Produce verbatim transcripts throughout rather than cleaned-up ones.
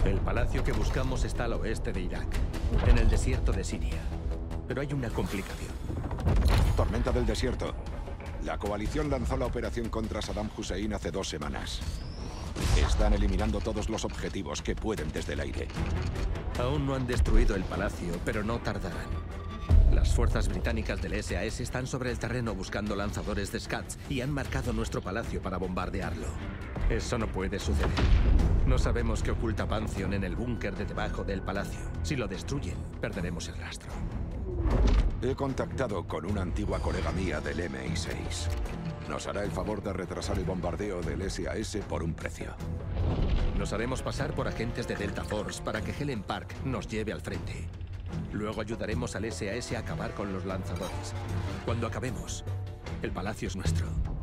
El palacio que buscamos está al oeste de Irak, en el desierto de Siria. Pero hay una complicación. Tormenta del desierto. La coalición lanzó la operación contra Saddam Hussein hace dos semanas. Están eliminando todos los objetivos que pueden desde el aire. Aún no han destruido el palacio, pero no tardarán. Las fuerzas británicas del S A S están sobre el terreno buscando lanzadores de Scats y han marcado nuestro palacio para bombardearlo. Eso no puede suceder. No sabemos qué oculta Pantheon en el búnker de debajo del palacio. Si lo destruyen, perderemos el rastro. He contactado con una antigua colega mía del M I seis. Nos hará el favor de retrasar el bombardeo del S A S por un precio. Nos haremos pasar por agentes de Delta Force para que Helen Park nos lleve al frente. Luego ayudaremos al S A S a acabar con los lanzadores. Cuando acabemos, el palacio es nuestro.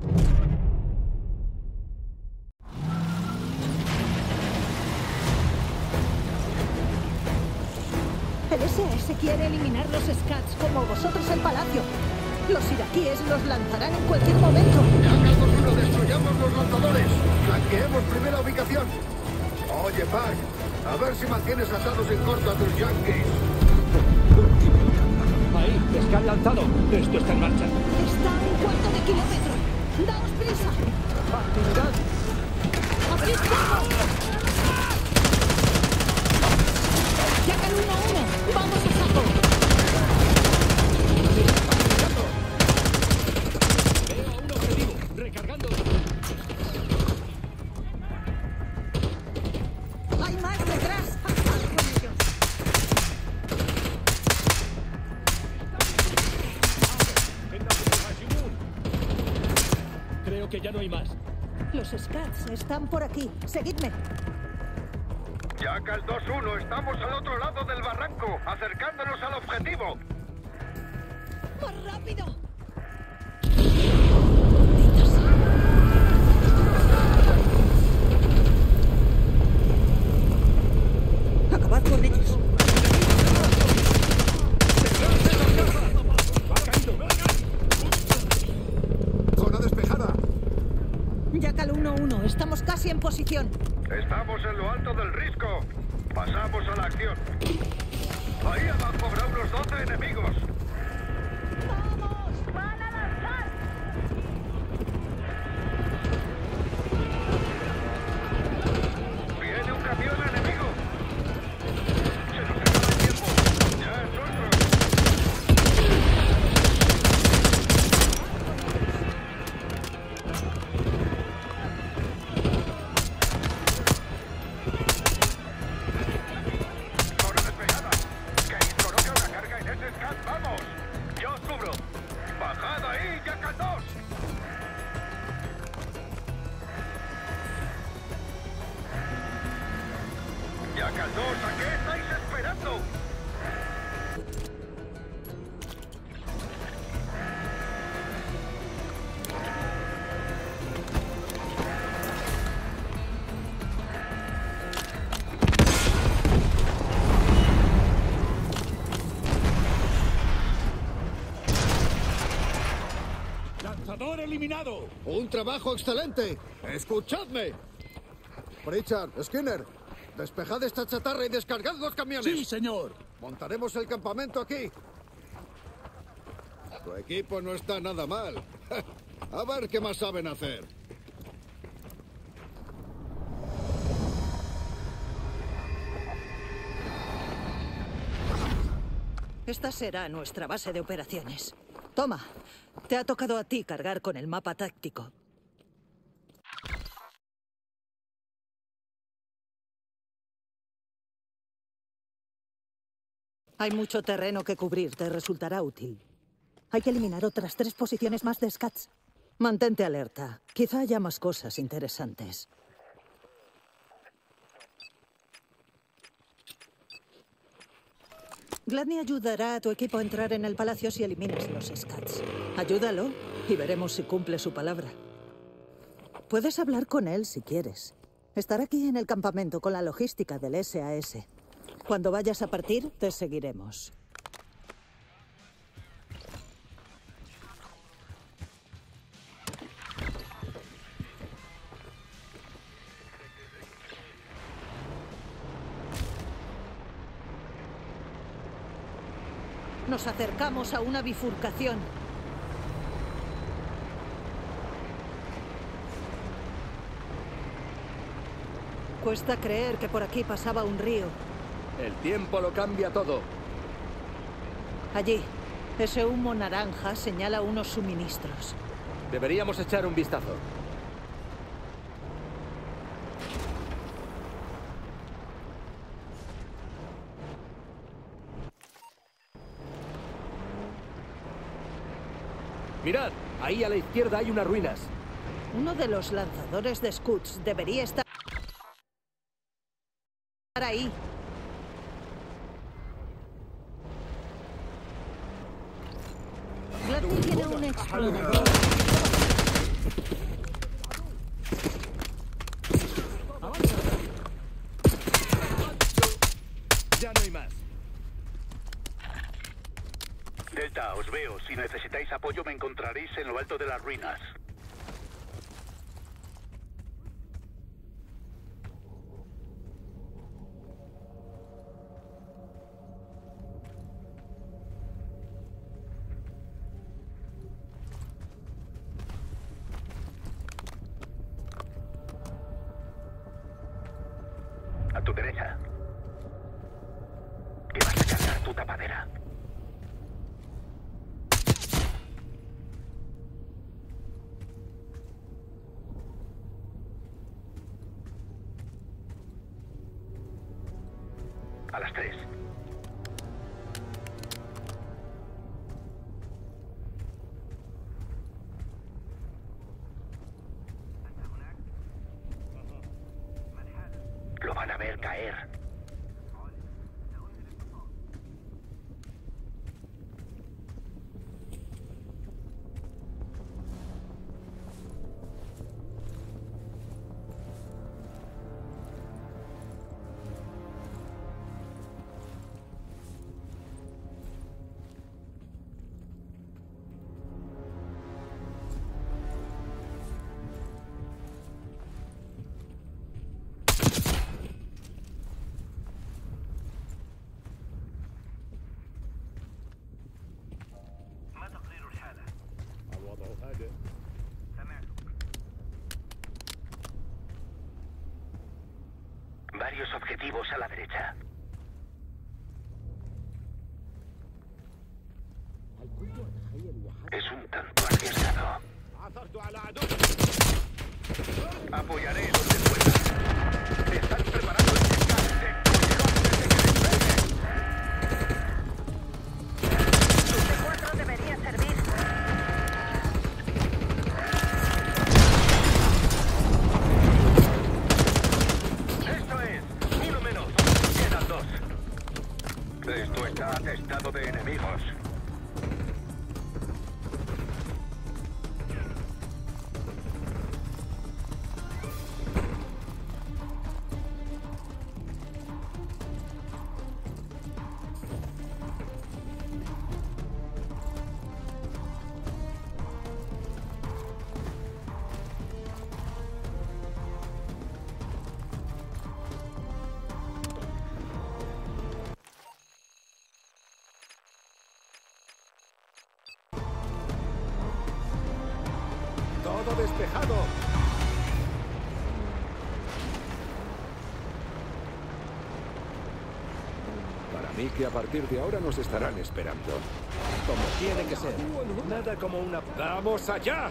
El S A S quiere eliminar los Scats como vosotros el palacio. Los iraquíes los lanzarán en cualquier momento. Jackal dos uno, destruyamos los lanzadores. Flanqueemos primera ubicación. Oye, Park, a ver si mantienes atados en corto a tus yankees. Ahí, es que han lanzado. Esto está en marcha. Está a un cuarto de kilómetro. ¡Daos prisa! ¡Actividad! ¡Aquí estamos! ¡Jackal uno uno! ¡Vamos a saco! Veo a un objetivo. Recargando. ¡Hay más detrás! ¡Acabad con ellos! Creo que ya no hay más. Los Scats están por aquí. Seguidme. Jackal dos uno, estamos al otro lado del barranco, acercándonos al objetivo. ¡Más rápido! ¡Acabad con ellos! Zona despejada. Jackal uno uno, estamos casi en posición. Estamos en lo alto del risco. Pasamos a la acción. Ahí abajo habrá unos doce enemigos. ¡Vamos! ¡Van a lanzar! Viene un camión enemigo. Se nos acaba el tiempo. Ya es nuestro. Zona despejada. Que coloque una carga en ese scan. ¡Vamos! Yo os cubro. ¡Bajad ahí, Jackal dos! Jackal dos, ¿a qué estáis esperando? ¡Lanzador eliminado! ¡Un trabajo excelente! ¡Escuchadme! Pritchard, Skinner, despejad esta chatarra y descargad los camiones. Sí, señor. Montaremos el campamento aquí. Tu equipo no está nada mal. A ver qué más saben hacer. Esta será nuestra base de operaciones. Toma, te ha tocado a ti cargar con el mapa táctico. Hay mucho terreno que cubrir, te resultará útil. Hay que eliminar otras tres posiciones más de Scats. Mantente alerta, quizá haya más cosas interesantes. Gladney ayudará a tu equipo a entrar en el palacio si eliminas los Scats. Ayúdalo y veremos si cumple su palabra. Puedes hablar con él si quieres. Estará aquí en el campamento con la logística del S A S. Cuando vayas a partir, te seguiremos. Nos acercamos a una bifurcación. Cuesta creer que por aquí pasaba un río. El tiempo lo cambia todo. Allí, ese humo naranja señala unos suministros. Deberíamos echar un vistazo. Mirad, ahí a la izquierda hay unas ruinas. Uno de los lanzadores de Scuds debería estar ahí. Gladly tiene un explorador. Ya no hay más. Delta, os veo. Si necesitáis apoyo me encontraréis en lo alto de las ruinas. A tu derecha. Que vas a cargar tu tapadera. A las tres. Lo van a ver caer. Varios objetivos a la derecha. Es un tanto arriesgado. Apoyaré donde pueda. Están preparando el descarte. Tu C cuatro debería servir. Esto es. Uno menos. Quedan dos. Esto está atestado de enemigos. Todo despejado. Para mí que a partir de ahora nos estarán esperando. Como tiene que ser. Nada como una... ¡Vamos allá!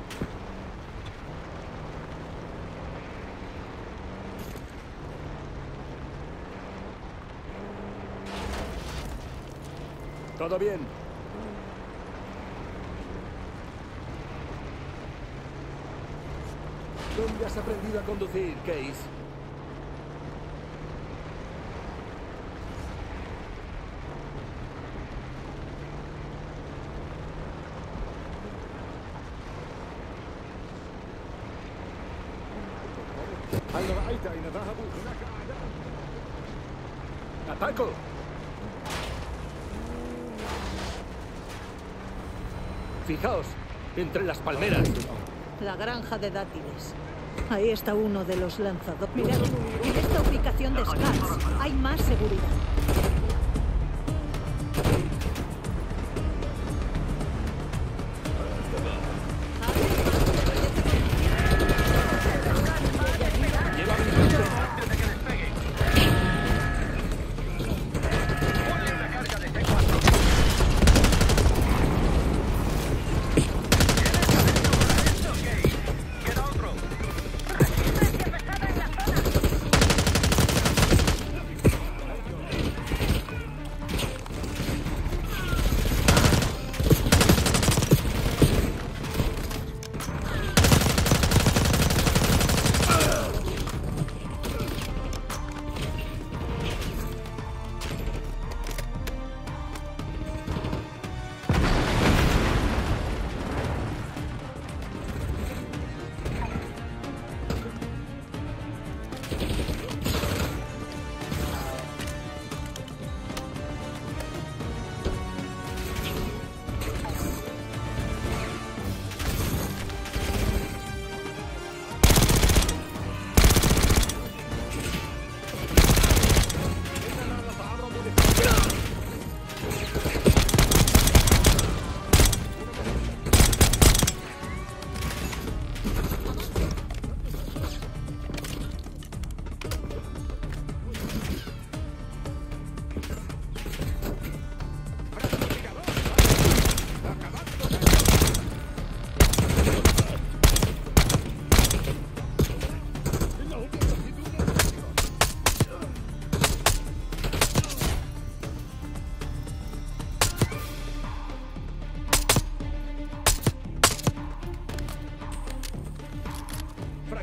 ¿Todo bien? ¿Dónde has aprendido a conducir, Case? ¡Ataco! Fijaos, entre las palmeras. La granja de dátiles. Ahí está uno de los lanzadores. Mirad, en esta ubicación de Scats hay más seguridad.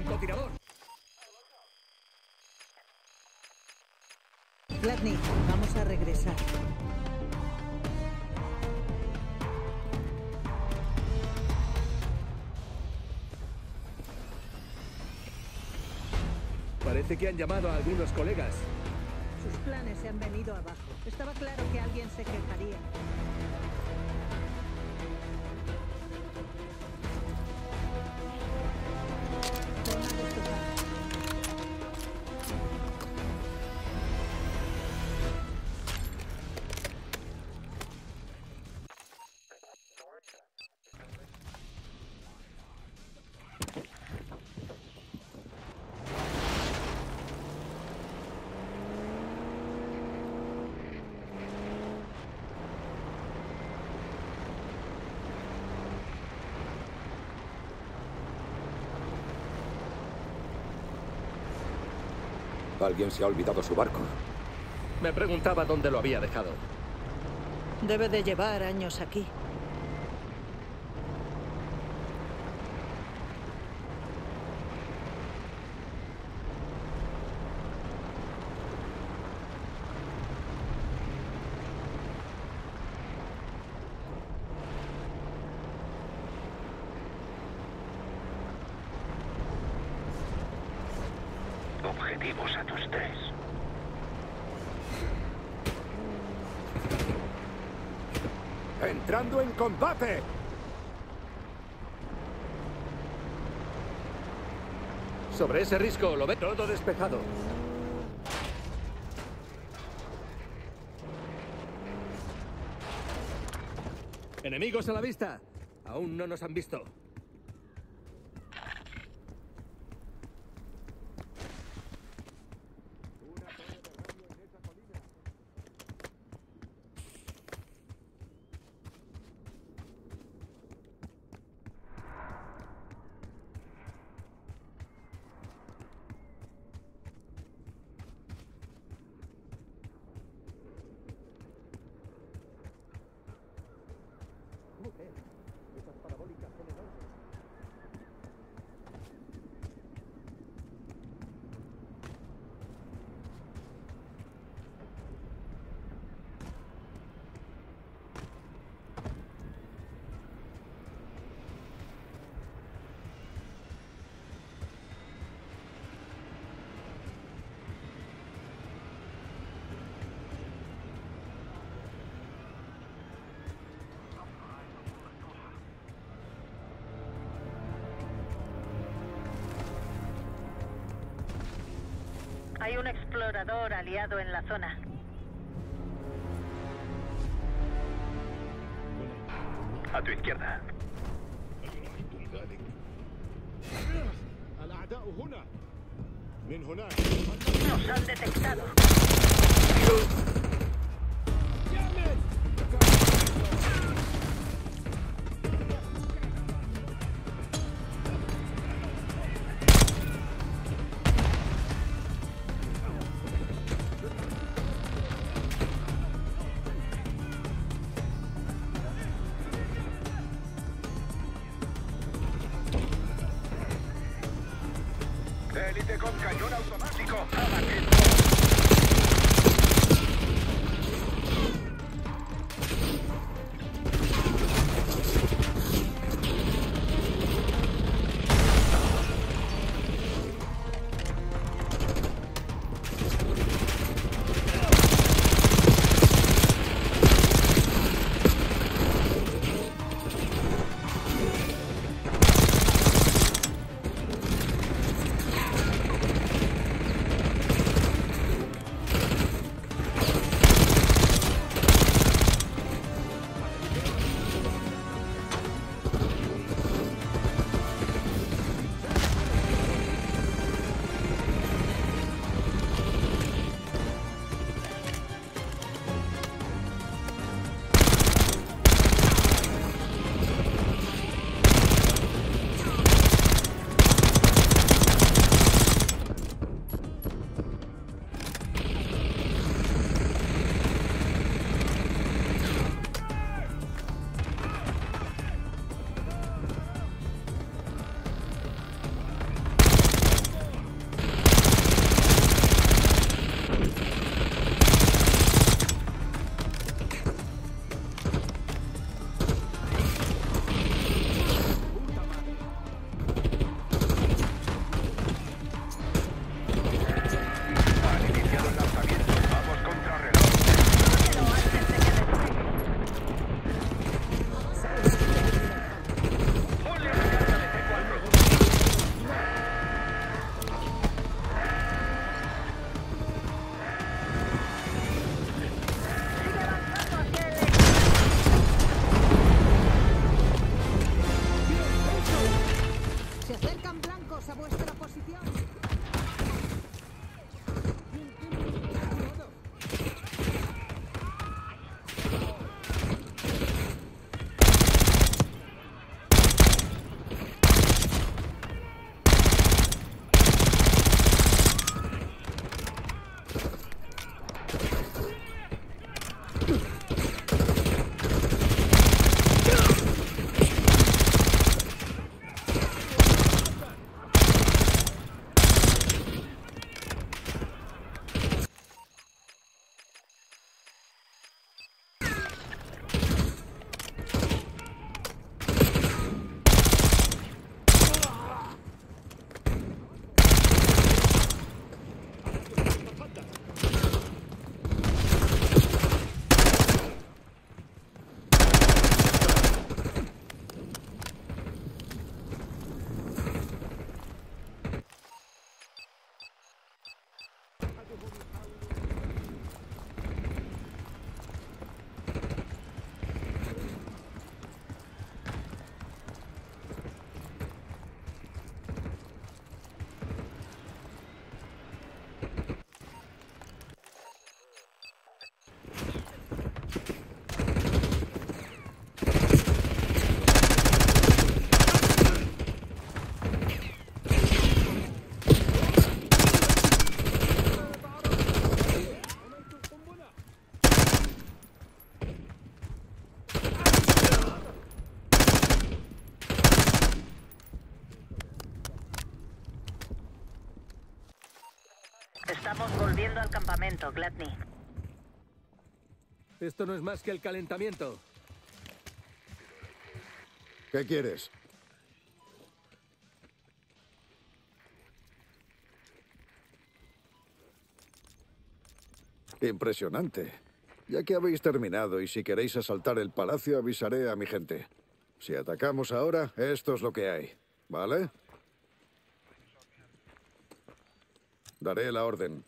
¡Francotirador! Gladney, vamos a regresar. Parece que han llamado a algunos colegas. Sus planes se han venido abajo. Estaba claro que alguien se quejaría. Toma esto. Alguien se ha olvidado su barco. Me preguntaba dónde lo había dejado. Debe de llevar años aquí. Objetivos a tus tres. ¡Entrando en combate! Sobre ese risco, lo ve todo despejado. ¡Enemigos a la vista! Aún no nos han visto. Esas parabólicas son enormes. Hay un explorador aliado en la zona. A tu izquierda. Nos han detectado. Élite con cañón automático. ¡Abatido! Estamos volviendo al campamento, Gladney. Esto no es más que el calentamiento. ¿Qué quieres? Impresionante. Ya que habéis terminado y si queréis asaltar el palacio, avisaré a mi gente. Si atacamos ahora, esto es lo que hay. ¿Vale? Daré la orden.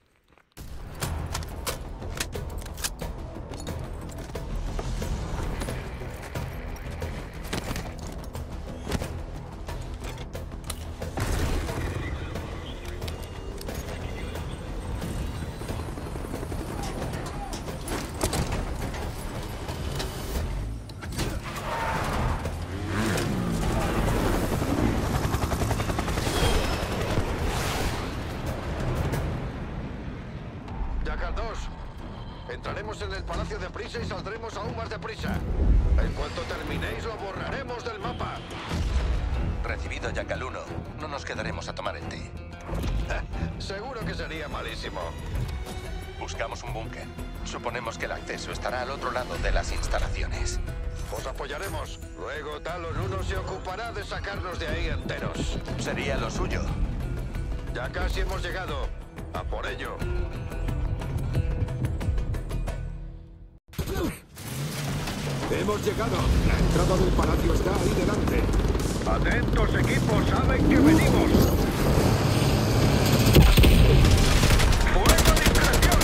Entraremos en el palacio deprisa y saldremos aún más deprisa. En cuanto terminéis, lo borraremos del mapa. Recibido, Jackal uno. No nos quedaremos a tomar el té. Seguro que sería malísimo. Buscamos un búnker. Suponemos que el acceso estará al otro lado de las instalaciones. Os apoyaremos. Luego Talon uno se ocupará de sacarnos de ahí enteros. Sería lo suyo. Ya casi hemos llegado. A por ello. Hemos llegado. La entrada del palacio está ahí delante. Atentos, equipos, saben que venimos. ¡Fuego de discreción!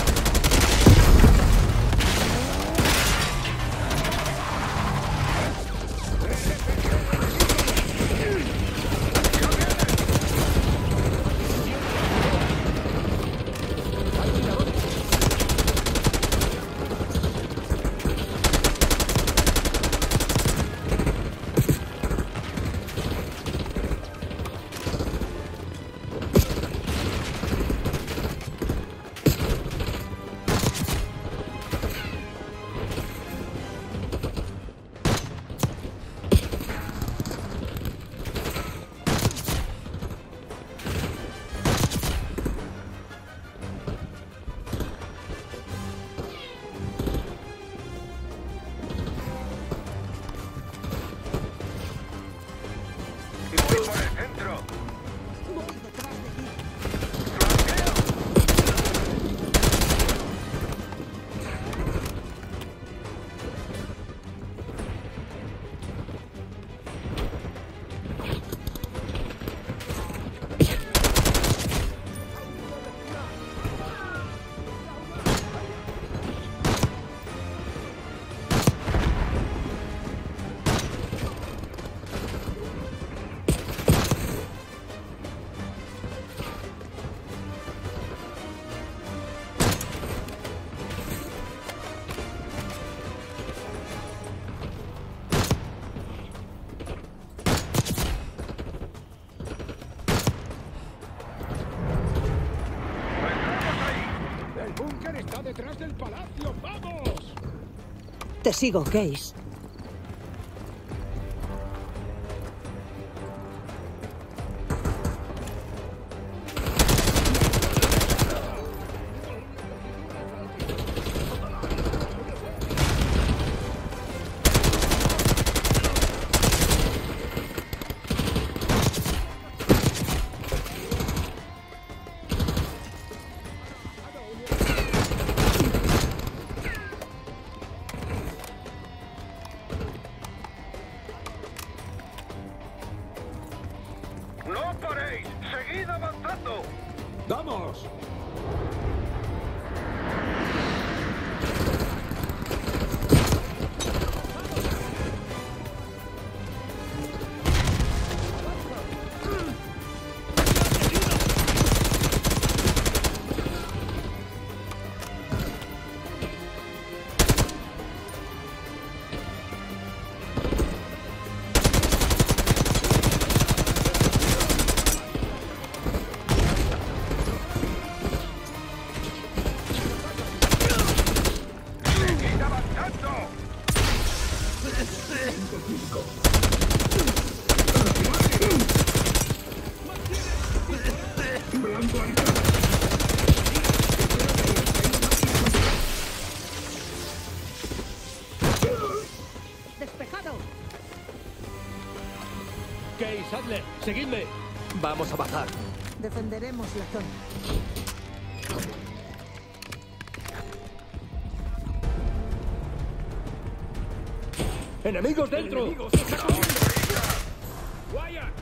¡Detrás del palacio! ¡Vamos! Te sigo, Case. ¡No paréis! ¡Seguid avanzando! ¡Vamos! Despejadle. Seguidme. Vamos a bajar. Defenderemos la zona. ¡Enemigos dentro! ¡Enemigos! ¡Wyatt!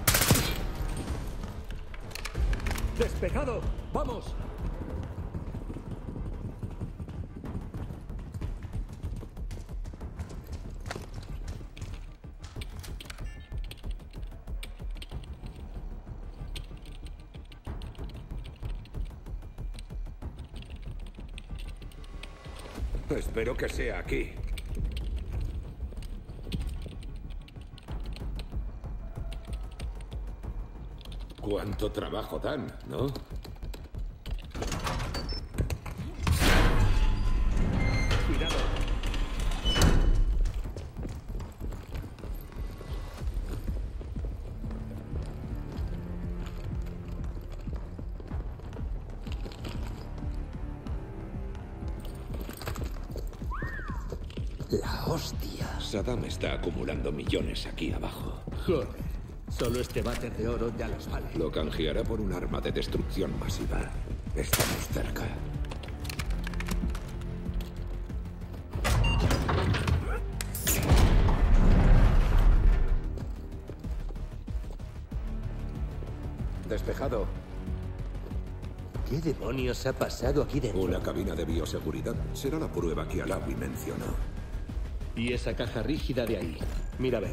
¡Despejado! ¡Vamos! Espero que sea aquí. Cuánto trabajo dan, ¿no? Cuidado. La hostia. Saddam está acumulando millones aquí abajo. Joder. Solo este váter de oro ya los vale. Lo canjeará por un arma de destrucción masiva. Estamos cerca. Despejado. ¿Qué demonios ha pasado aquí dentro? Una cabina de bioseguridad. Será la prueba que Alawi mencionó. Y esa caja rígida de ahí. Mira a ver.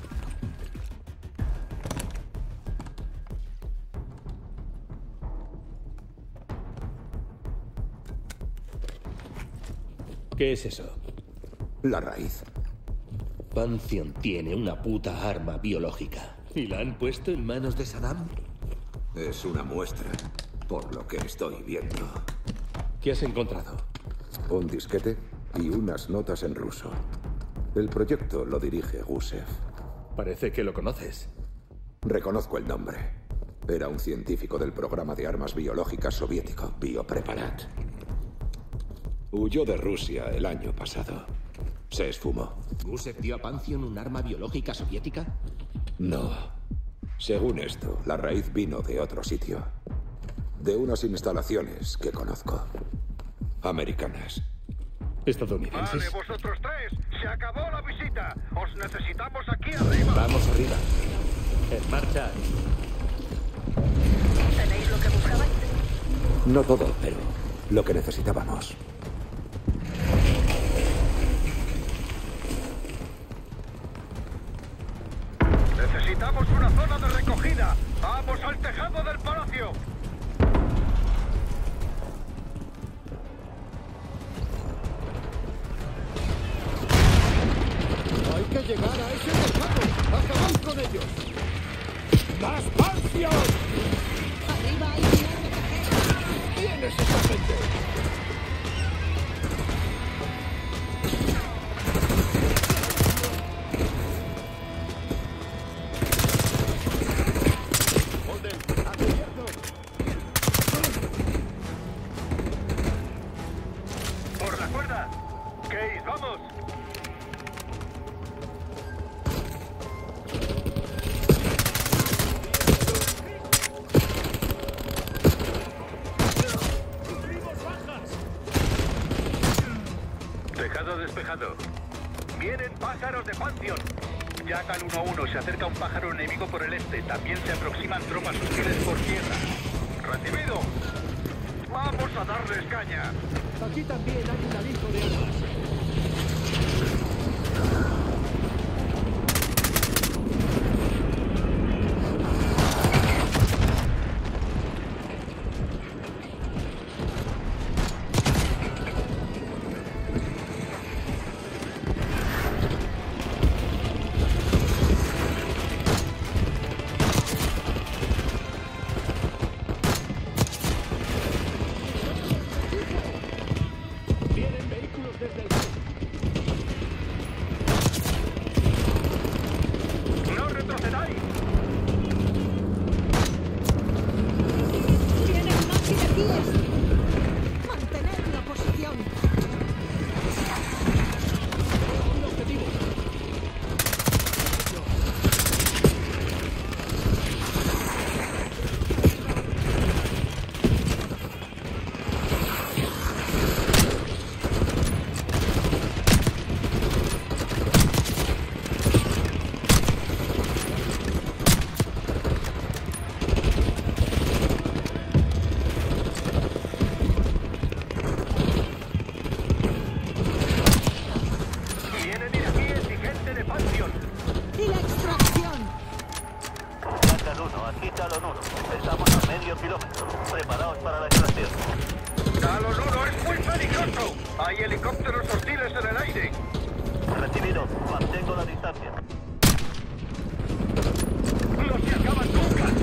¿Qué es eso? La raíz. Pantheon tiene una puta arma biológica. ¿Y la han puesto en manos de Saddam? Es una muestra, por lo que estoy viendo. ¿Qué has encontrado? Un disquete y unas notas en ruso. El proyecto lo dirige Gusev. Parece que lo conoces. Reconozco el nombre. Era un científico del programa de armas biológicas soviético, Biopreparat. Huyó de Rusia el año pasado. Se esfumó. ¿Gusev dio a Pantheon un arma biológica soviética? No. Según esto, la raíz vino de otro sitio. De unas instalaciones que conozco. Americanas. ¿Estadounidenses? Vale, vosotros tres. Se acabó la visita. Os necesitamos aquí arriba. Vamos arriba. En marcha. ¿Tenéis lo que buscabais? No todo, pero lo que necesitábamos. Necesitamos una zona de recogida. ¡Vamos al tejado del palacio! Hay que llegar a ese tejado. ¡Acabad con ellos! ¡Más Pantheon! Arriba hay ¿Quién es esa gente? ¡Por la cuerda! ¡Case, vamos! Tejado despejado. Vienen pájaros de Pantheon. Jack al uno uno, se acerca un pájaro enemigo por el este. También se aproximan tropas hostiles por tierra. ¡Recibido! ¡Vamos a darles caña! Aquí también hay un alijo de armas. Vienen vehículos desde el sur. Aquí Talon uno. Estamos a medio kilómetro. Preparaos para la extracción. Talon uno es muy peligroso. Hay helicópteros hostiles en el aire. Recibido. Mantengo la distancia. ¡No se acaban nunca!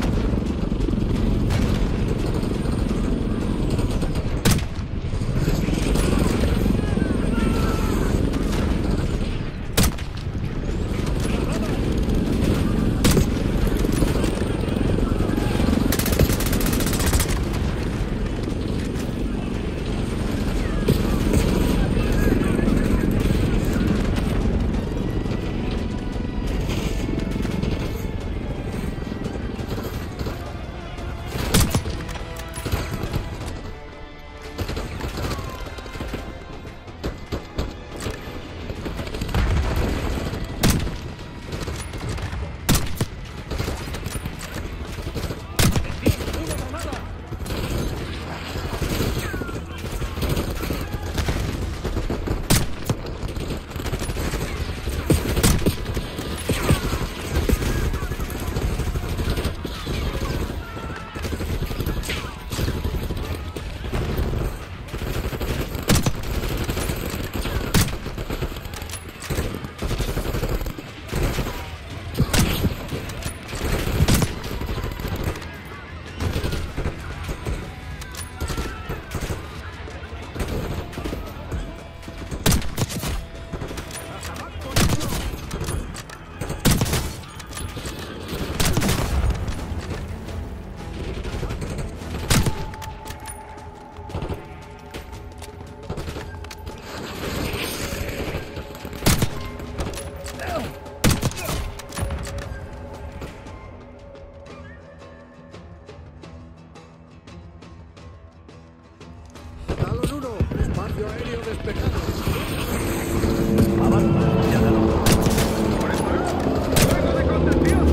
Espacio aéreo despejado. Avanza, ya te lo... ¡Por eso! ¡Fuego de contención!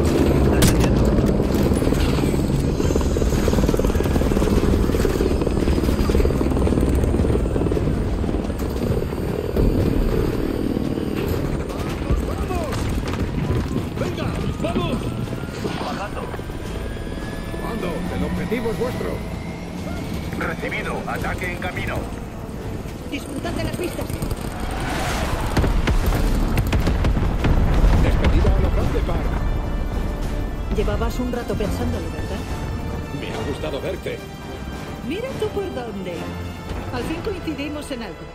¡Vamos, vamos! ¡Venga, vamos! Bajando. Comando, el objetivo es vuestro. Recibido. Ataque en camino. Disfrutad de las vistas. Despedida a lo grande, Park. Llevabas un rato pensándolo, ¿verdad? Me ha gustado verte. Mira tú por dónde. Al fin coincidimos en algo.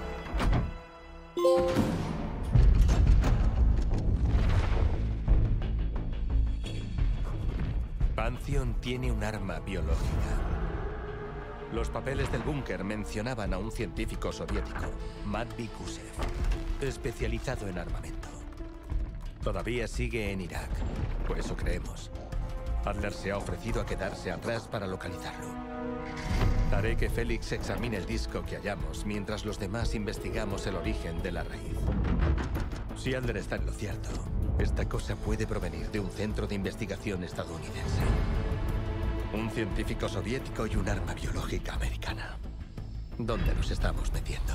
Pantheon tiene un arma biológica. Los papeles del búnker mencionaban a un científico soviético, Matvey Gusev, especializado en armamento. Todavía sigue en Irak, por eso creemos. Adler se ha ofrecido a quedarse atrás para localizarlo. Haré que Félix examine el disco que hallamos mientras los demás investigamos el origen de la raíz. Si Adler está en lo cierto, esta cosa puede provenir de un centro de investigación estadounidense. Un científico soviético y un arma biológica americana. ¿Dónde nos estamos metiendo?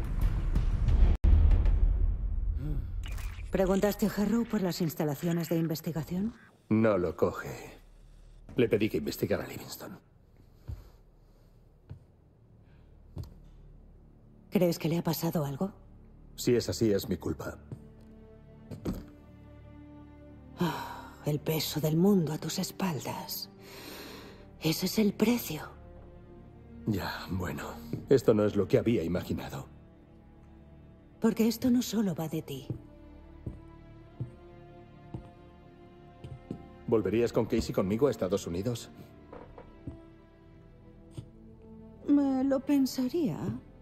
¿Preguntaste a Harrow por las instalaciones de investigación? No lo coge. Le pedí que investigara a Livingston. ¿Crees que le ha pasado algo? Si es así, es mi culpa. Oh, el peso del mundo a tus espaldas. Ese es el precio. Ya, bueno. Esto no es lo que había imaginado. Porque esto no solo va de ti. ¿Volverías con Casey conmigo a Estados Unidos? Me lo pensaría.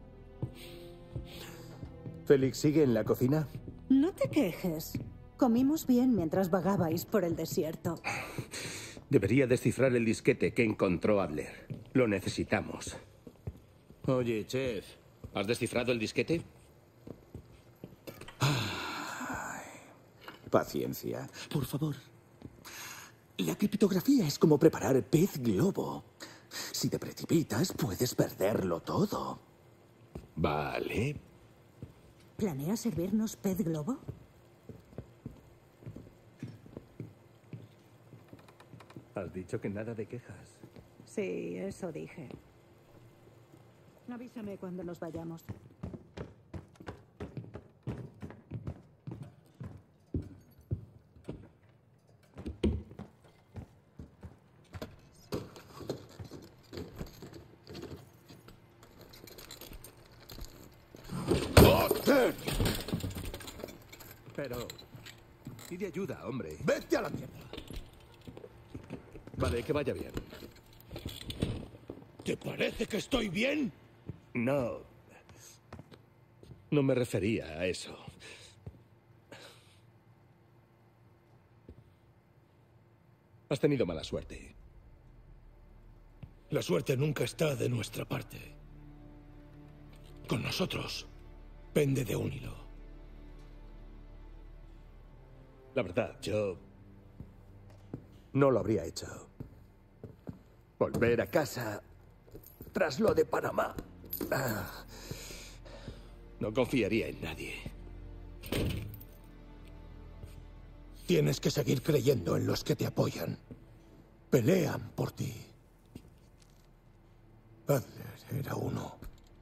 ¿Félix sigue en la cocina? No te quejes. Comimos bien mientras vagabais por el desierto. Debería descifrar el disquete que encontró Adler. Lo necesitamos. Oye, chef, ¿has descifrado el disquete? Ay, paciencia, por favor. La criptografía es como preparar pez globo. Si te precipitas, puedes perderlo todo. Vale. ¿Planeas servirnos pez globo? Has dicho que nada de quejas. Sí, eso dije. Avísame cuando nos vayamos. Pero... pide ayuda, hombre. ¡Vete a la mierda! Vale, que vaya bien. ¿Te parece que estoy bien? No. No me refería a eso. Has tenido mala suerte. La suerte nunca está de nuestra parte. Con nosotros pende de un hilo. La verdad, yo... no lo habría hecho. Volver a casa tras lo de Panamá. Ah, no confiaría en nadie. Tienes que seguir creyendo en los que te apoyan. Pelean por ti. Adler era uno.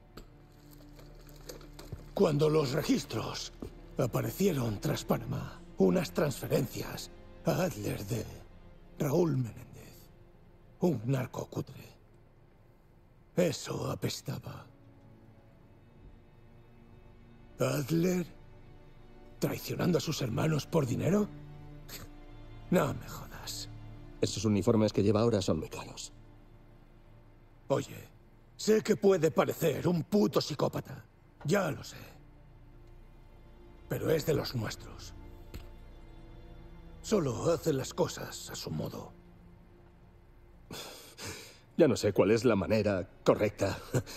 Cuando los registros aparecieron tras Panamá, unas transferencias a Adler de Raúl Menéndez, un narco cutre. Eso apestaba. ¿Adler traicionando a sus hermanos por dinero? No me jodas. Esos uniformes que lleva ahora son muy caros. Oye, sé que puede parecer un puto psicópata. Ya lo sé. Pero es de los nuestros. Solo hace las cosas a su modo. Ya no sé cuál es la manera correcta.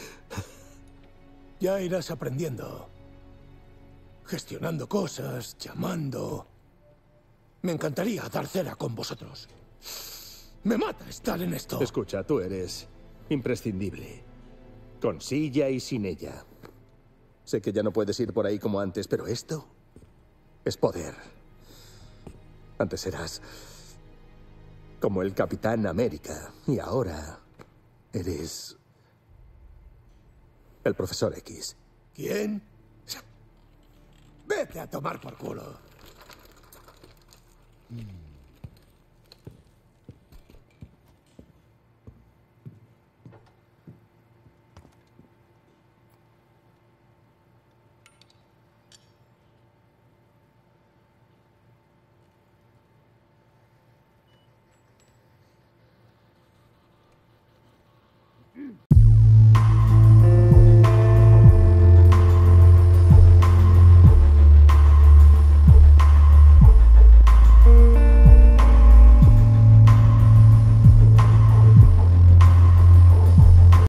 Ya irás aprendiendo. Gestionando cosas, llamando... Me encantaría dar cera con vosotros. Me mata estar en esto. Escucha, tú eres imprescindible. Con silla y sin ella. Sé que ya no puedes ir por ahí como antes, pero esto es poder. Antes eras como el Capitán América y ahora eres el Profesor X. ¿Quién? Vete a tomar por culo. Mm.